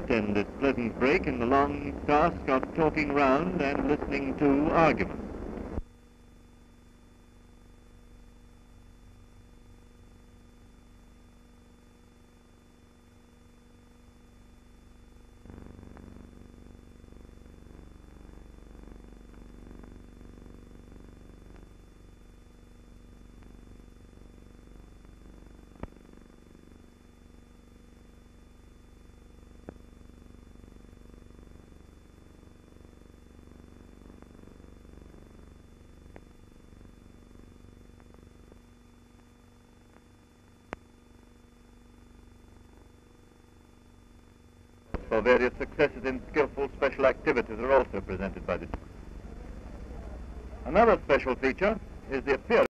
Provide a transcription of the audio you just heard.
end this pleasant break in the long task of talking round and listening to arguments. For various successes in skillful special activities are also presented by this. Another special feature is the appearance